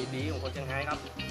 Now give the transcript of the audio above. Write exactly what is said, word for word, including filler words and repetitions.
ดีๆของคนเชียงไฮ้ครับ